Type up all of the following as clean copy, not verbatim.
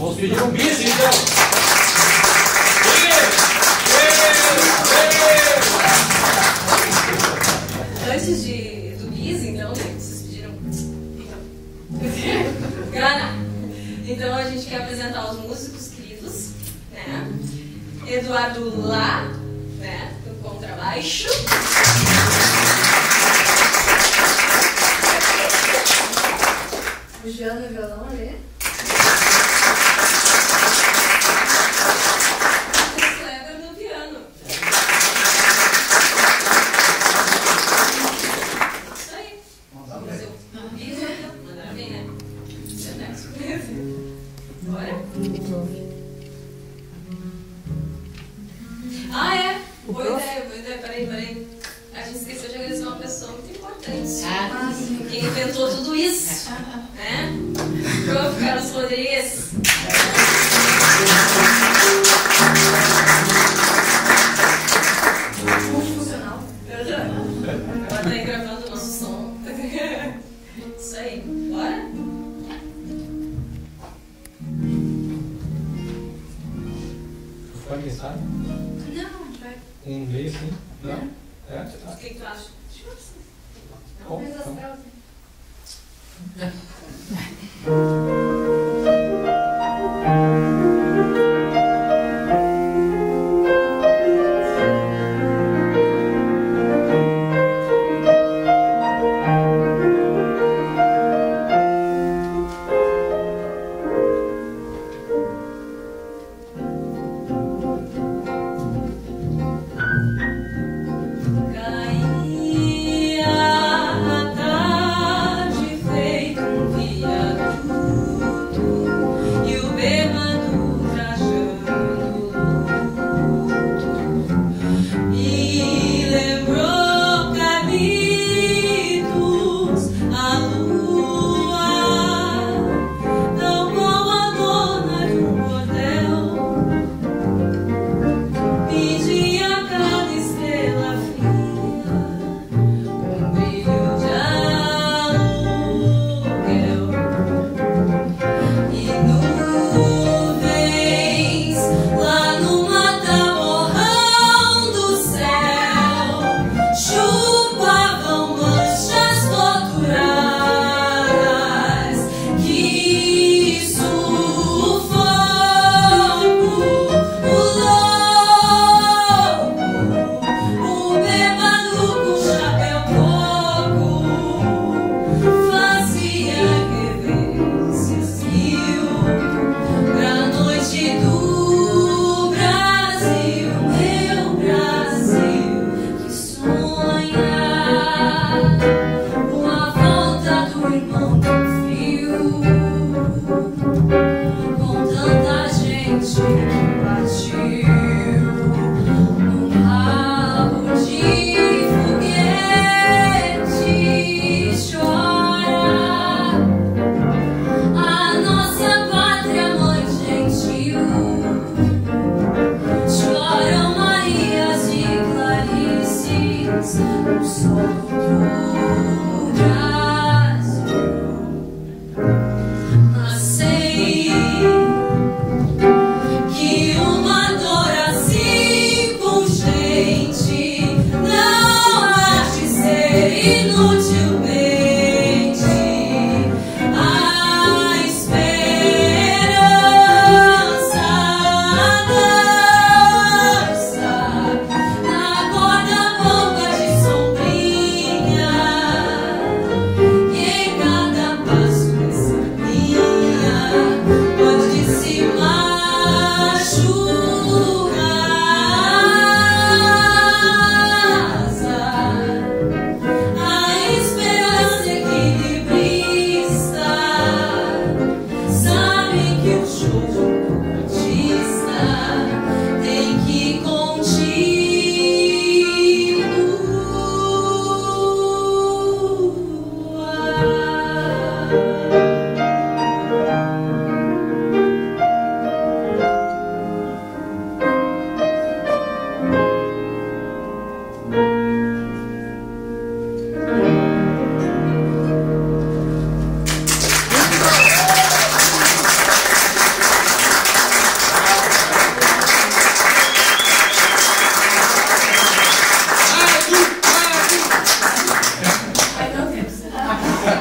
Vamos pedir um bis, então. Antes do bis, então, vocês pediram. Gana. Então a gente quer apresentar os músicos queridos, né? Eduardo Lá, né? No contrabaixo. O Jean no violão ali. O Kleber no piano. Isso aí. Mandaram bem, né? Bora? Ah, é? Boa ideia. Peraí. A gente esqueceu de agradecer uma pessoa muito importante. Quem inventou tudo isso, né? Prof. Carlos Rodrigues. Multifuncional. Ela tá aí gravando o nosso som. Isso aí. Bora? Vai pensar? Não, vai. Um mês, sim? Não? É? O que tu acha? Bom, Não, então.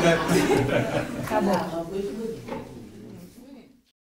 né? Acabou. Muito bonito.